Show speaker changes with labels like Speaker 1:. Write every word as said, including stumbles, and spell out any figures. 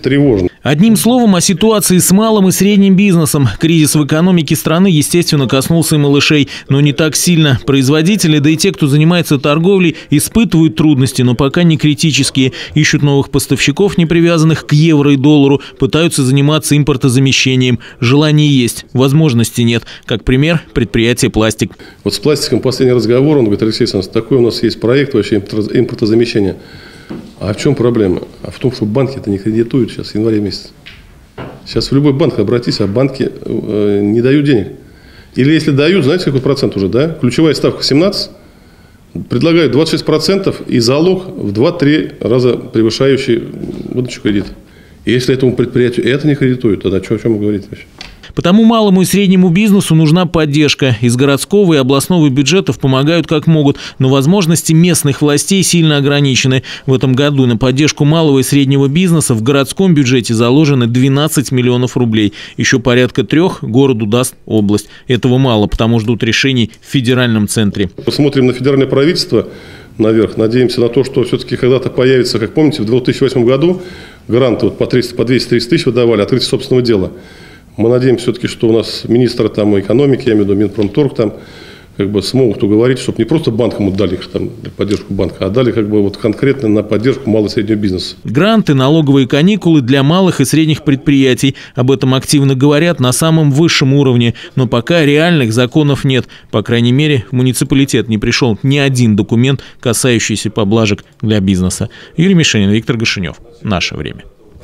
Speaker 1: тревожно.
Speaker 2: Одним словом, о ситуации с малым и средним бизнесом. Кризис в экономике страны, естественно, коснулся и малышей, но не так сильно. Производители, да и те, кто занимается торговлей, испытывают трудности, но пока не критические. Ищут новых поставщиков, не привязанных к евро и доллару, пытаются заниматься импортозамещением. Желание есть, возможности нет. Как пример, предприятие «Пластик».
Speaker 1: Вот с пластиком последний разговор, он говорит: Алексей Александрович, такой у нас есть проект вообще импортозамещения. А в чем проблема? А в том, что банки это не кредитуют сейчас в январе месяце. Сейчас в любой банк обратись, а банки э, не дают денег. Или если дают, знаете, какой процент уже, да? Ключевая ставка семнадцать, предлагают двадцать шесть процентов и залог в два-три раза превышающий выдачу кредита. И если этому предприятию это не кредитуют, тогда что, о чем мы говорим вообще?
Speaker 2: Потому малому и среднему бизнесу нужна поддержка. Из городского и областного бюджетов помогают как могут, но возможности местных властей сильно ограничены. В этом году на поддержку малого и среднего бизнеса в городском бюджете заложено двенадцать миллионов рублей. Еще порядка трех городу даст область. Этого мало, потому ждут решений в федеральном центре.
Speaker 1: Посмотрим на федеральное правительство наверх. Надеемся на то, что все-таки когда-то появится, как помните, в две тысячи восьмом году гранты вот по триста, по двести-триста тысяч выдавали, открытие собственного дела. Мы надеемся все-таки, что у нас министр там, экономики, я имею в виду Минпромторг, там, как бы смогут уговорить, чтобы не просто банкам отдали там, для поддержку банка, а дали как бы, вот, конкретно на поддержку малого и среднего бизнеса.
Speaker 2: Гранты, налоговые каникулы для малых и средних предприятий. Об этом активно говорят на самом высшем уровне. Но пока реальных законов нет. По крайней мере, в муниципалитет не пришел ни один документ, касающийся поблажек для бизнеса. Юрий Мишенин, Виктор Гашенев. Наше время.